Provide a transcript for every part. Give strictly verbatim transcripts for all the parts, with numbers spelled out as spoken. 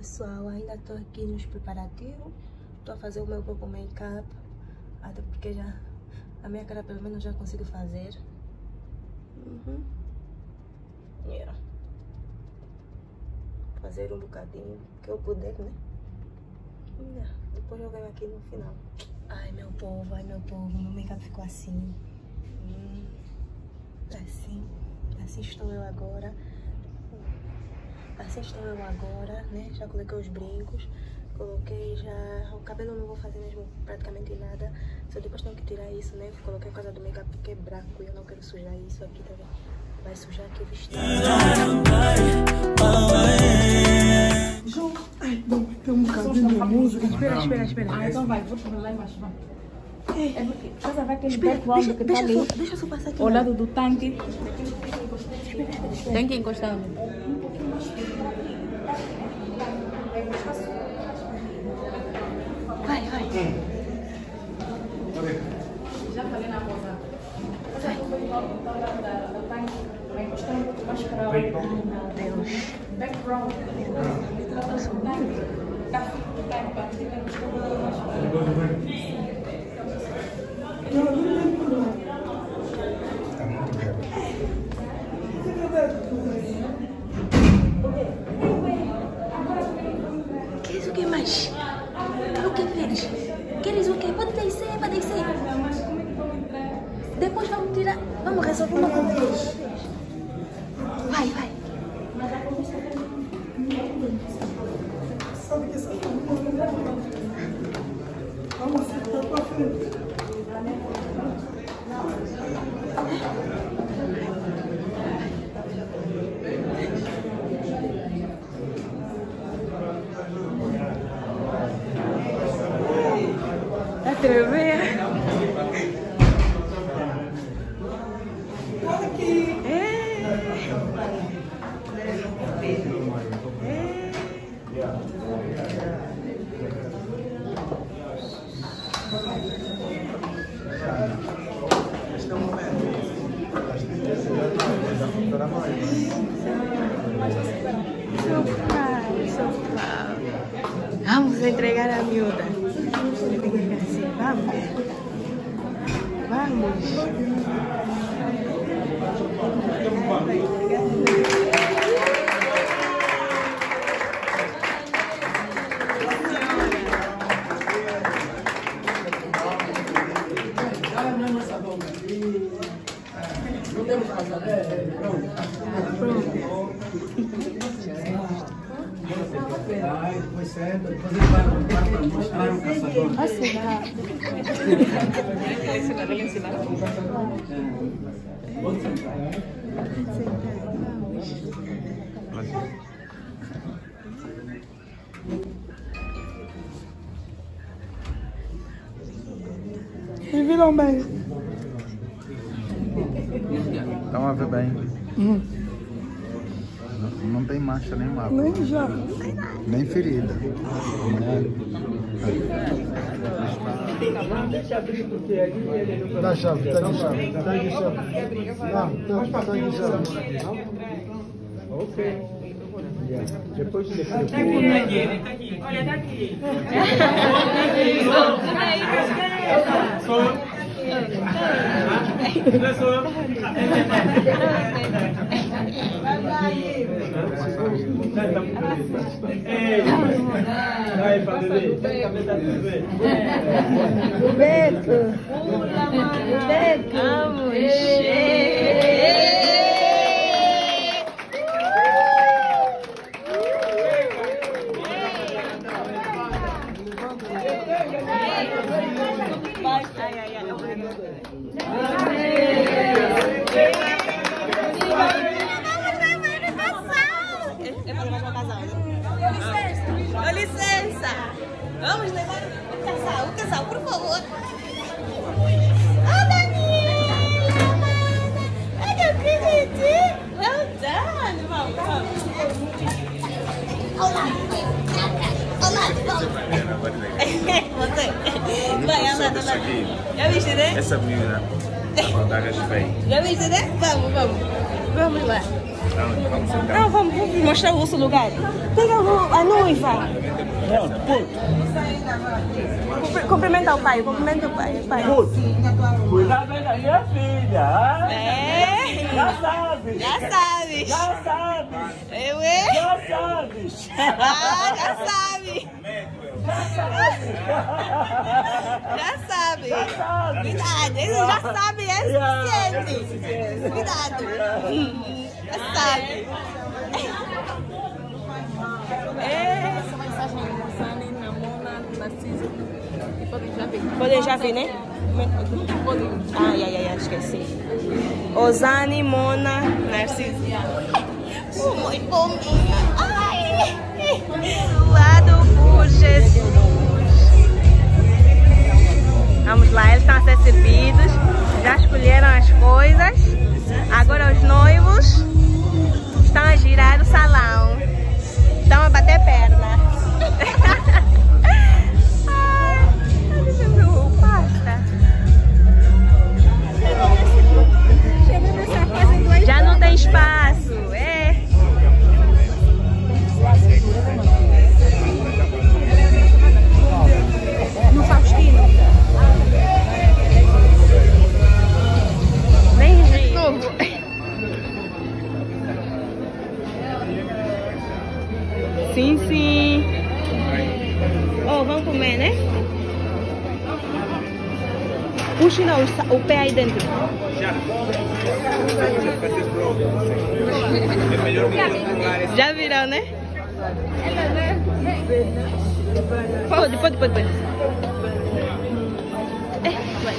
pessoal, ainda tô aqui nos preparativos. Tô a fazer o meu próprio make-up, até porque já a minha cara pelo menos já consigo fazer. Uhum. Yeah. Fazer um bocadinho que eu puder, né? Yeah. Depois eu venho aqui no final. Ai meu povo, ai meu povo, meu make-up ficou assim. Hum. Assim, assim estou eu agora. Assim estou eu agora, né? Já coloquei os brincos, coloquei já... O cabelo não vou fazer mesmo praticamente nada. Só depois tenho que tirar isso, né? Coloquei por causa do make-up porque é branco e eu não quero sujar isso aqui, tá vendo? Vai sujar aqui o vestido. João, ai, não, tem um bocadinho de música. Espera, espera, espera. Ah, então vai, vou te lá embaixo, vai. É porque precisa ver aquele Espera, background deixa, que deixa, tá ali, só, deixa eu só passar aqui. ao lado do tanque. Espera, espera, espera. Tem que encostar. Vai, vai. Já falei na moça. Vai. Vai encostar um pouco mais para o Deus. background. Tá, tá, tá. Fica encostando um pouco mais para Queres o que mais? O que queres? Queres o quê? Pode descer, pode descer. Depois vamos tirar. Vamos resolver uma coisa. Vai, vai. Sabe que essa vamos ficar pra frente. Atrever. Aqui. Vamos entregar a miúda. Vamos. Vamos. Não temos passar, pronto. Aí depois senta, depois ele vai para mostrar o caçador. Assinar. Pode sentar. E viram bem. Estão a ver bem. Hum. Não, não tem mancha nem mapa. Nem já. Nem ferida. Deixa abrir porque aqui ele... Dá chave, tá de chave. Tá de chave. Não, tá de chave. Ok. Depois de deixar... Tá aqui, tá aqui. Olha, tá aqui. Sou eu. Não sou eu. Vai, Padre. Beto. Beto. Vamos. Ai, ai, ai. É para levar para casal. Com licença. Vamos levar o casal, o casal, por favor. Oh, Daniela! I don't acredito. Well done. Vamos, vamos. Olá. Olá, você. Vai, anda, anda. Já viste, né? Essa menina, a mandar as bem. Já viste, né? Vamos, vamos. Vamos lá. Não, vamos, vamos mostrar o outro lugar. Pega a noiva. Cumprimenta o pai, cumprimenta o pai. O pai. Cuidado aí da minha filha. É? Já sabe. Já sabe. Já sabe. Eu, é? Já sabe. Ah, já sabe. Já sabe. Cuidado, ele já sabe, é suficiente. Cuidado. Já sabe. É. Podem já ver, né? Ai, ai, ai, esqueci. Osane, Mona, Narciso. Oh, muito bombinha. Ai. Doado por Jesus. Vamos lá, eles estão a ser servidos. Já escolheram as coisas. Agora os noivos estão a girar o salão. Estão a bater perna. Ai, deixa eu ver o pasta. Já não tem espaço. É. No Faustino. Vem, gente. Sim, sim. Oh, vamos comer, né? Puxa o, o pé aí dentro. Já viram, né? Pode, pode, pode, pode. É, vai.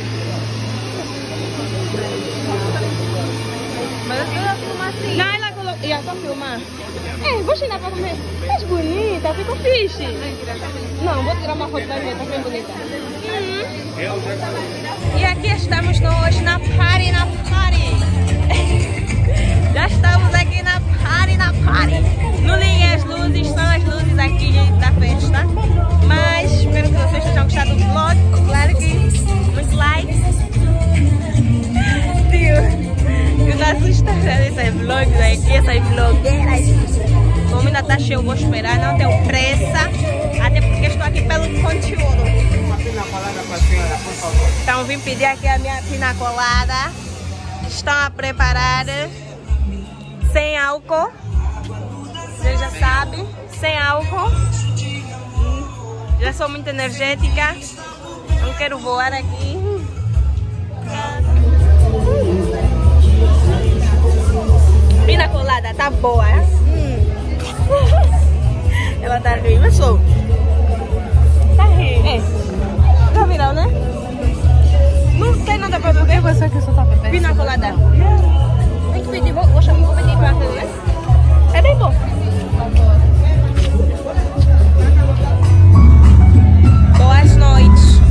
Mas eu vou filmar assim. Não, ela colocou. Já só filmar. É, vou tirar pra comer. É bonita, ficou fixe. Não, vou tirar uma foto pra ver, tá bem bonita. Uhum. E aqui estamos nós na party, na party. Já estamos aqui na party, na party. Não liguem as luzes, são as luzes aqui da festa. Mas espero que vocês tenham gostado do vlog. Claro que muitos likes. Tio, o nosso Instagram dessas vlogs aqui, essas vlogueiras. Como ainda tá cheio, eu vou esperar, não tenho pressa. Até porque estou aqui pelo conteúdo. Uma pina colada para a senhora, por favor. Então vim pedir aqui a minha pina colada. Estão a preparar sem álcool. Você já sabe, sem álcool. Já sou muito energética. Não quero voar aqui. Pina colada, tá boa, é? Hum. Ela tá rindo, mas sou. Tá rindo. É. Já viram, né? Não tem nada pra beber, você que só tá bebendo. Pina colada. Tem que pedir, vou, vou chamar, vou pedir pra você, né? É bem bom. Boas noites.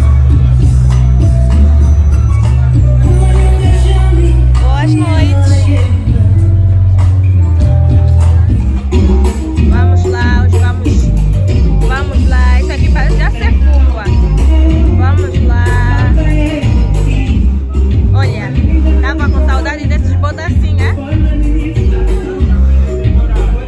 Boas noites. Vamos lá, hoje vamos. Vamos lá. Isso aqui parece já ser fumba. Vamos lá. Olha, tava com saudade desses bodas assim, né?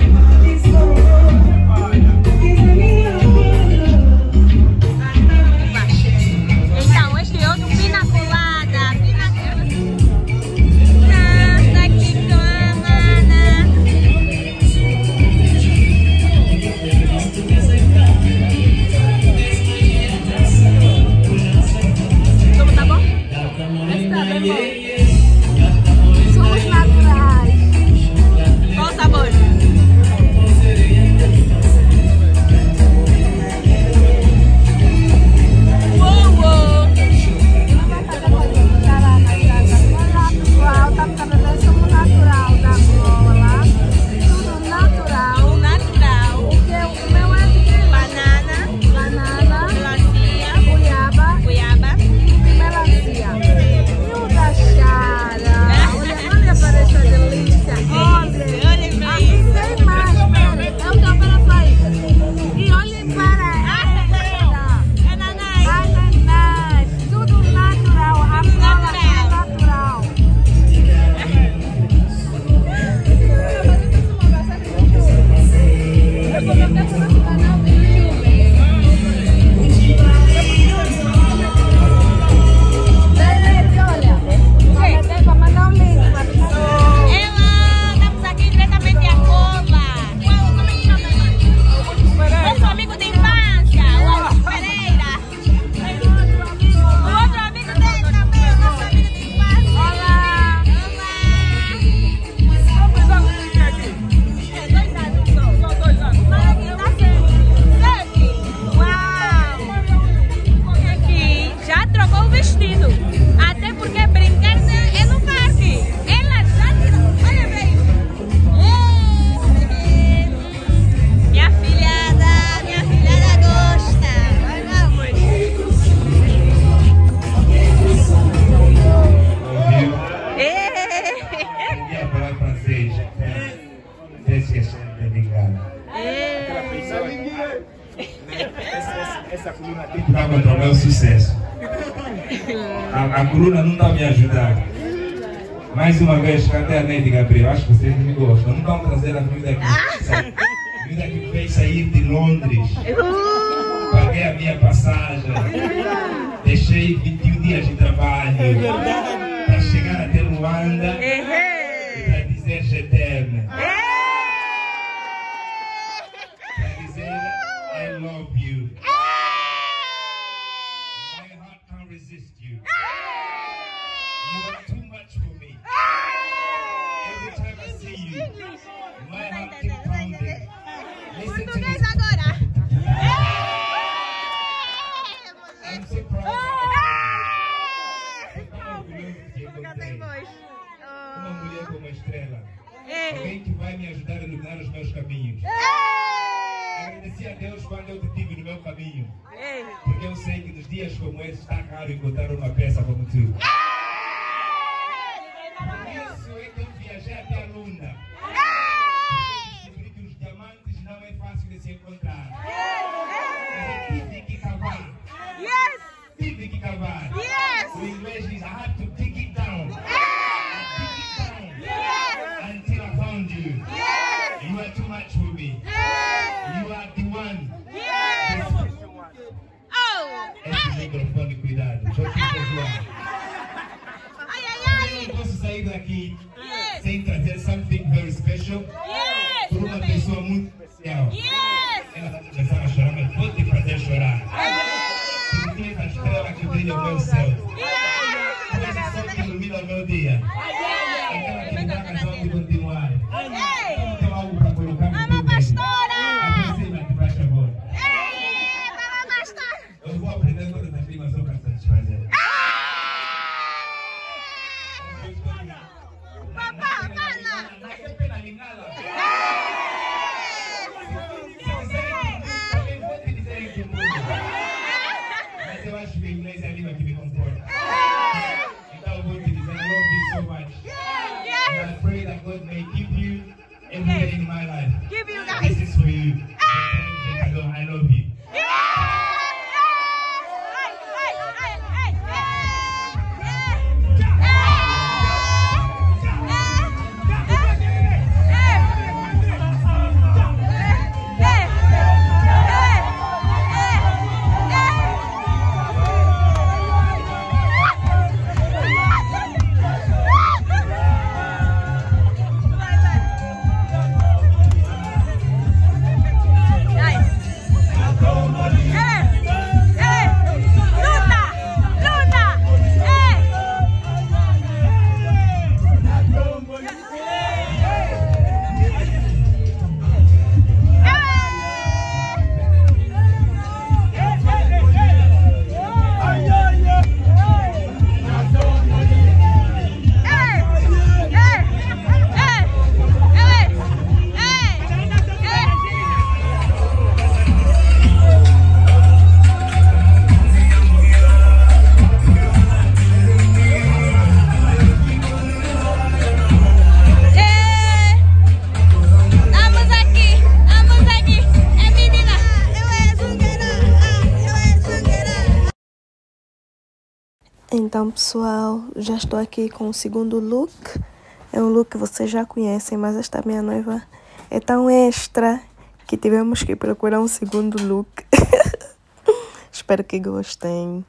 Essa, essa coluna tem que dar contra o meu sucesso. A, a coluna não está a me ajudar. Mais uma vez, cadê a Neide Gabriel? Acho que vocês me gostam. Não estão trazendo a vida aqui. A vida que fez sair de Londres. Paguei a minha passagem. Deixei vinte e um dias de trabalho para chegar até Luanda e para dizer je t'aime. Para dizer I love you. My heart can't resist you. You are too much for me. Every time I see you, my heart keeps pounding. Listen to this. I'm so proud of you. Uma mulher como a estrela. Alguém que vai me ajudar a iluminar os meus caminhos. Agradeci a Deus quando eu te tive no meu caminho. Porque eu sei que nos dias como esse está raro encontrar uma peça como tu. Por isso é que eu viajei até a Luna. Descobri que os diamantes não é fácil de se encontrar. Mas eu tive que cavar. Tive que cavar. O inglês diz I had to dig it down. I dig it down until I found you. You are too much for me. You are the one. Esse microfone, cuidado. Vou te perdoar. Eu não posso sair daqui sem trazer something very special por uma pessoa muito especial. Ela vai começar a chorar, mas vou te fazer chorar. Porque tu és a estrela que brilha o meu céu. Tu és o sol que ilumina o meu dia. Aquela que me dá a razão de continuar. Eu tenho algo para colocar no teu dedo. Aproxima-te, faz favor. Eu vou aprender todas as rimas só para satisfazer. Mas eu acho que o inglês é a língua que me comporta. Então eu vou te dizer, I love you so much. And I pray that God may keep you every day in my life. Give you guys. This is for you. I love you. Então, pessoal, já estou aqui com o segundo look. É um look que vocês já conhecem, mas esta minha noiva é tão extra que tivemos que procurar um segundo look. Espero que gostem.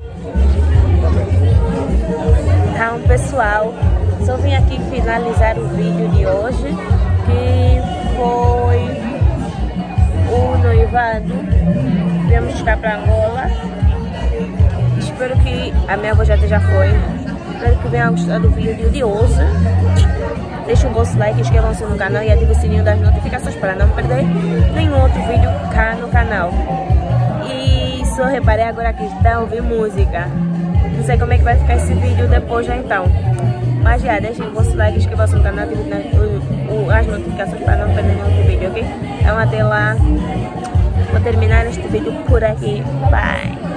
Então, pessoal, só vim aqui finalizar o vídeo de hoje, que foi o noivado. Viemos ficar para Angola. Espero que a minha avó já já foi. Espero que tenham gostado do vídeo de hoje. Deixem um vosso like, inscrevam-se no canal e ativem o sininho das notificações para não perder nenhum outro vídeo cá no canal. E só reparei agora que está a ouvir música. Não sei como é que vai ficar esse vídeo depois já então. Mas já, deixem o vosso like, inscrevam-se no canal e ativem as notificações para não perder nenhum outro vídeo, ok? Então até lá. Vou terminar este vídeo por aqui. Bye!